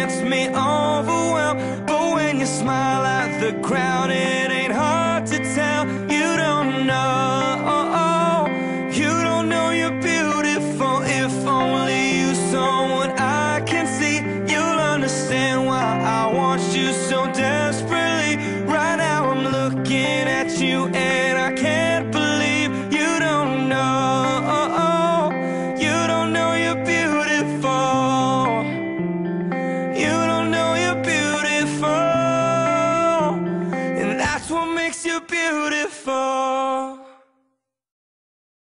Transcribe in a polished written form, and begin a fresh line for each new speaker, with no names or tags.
gets me overwhelmed. But when you smile at the crowd, it ain't hard to tell. You don't know, you don't know you're beautiful. If only you saw what I can see, you'll understand why I want you so damn.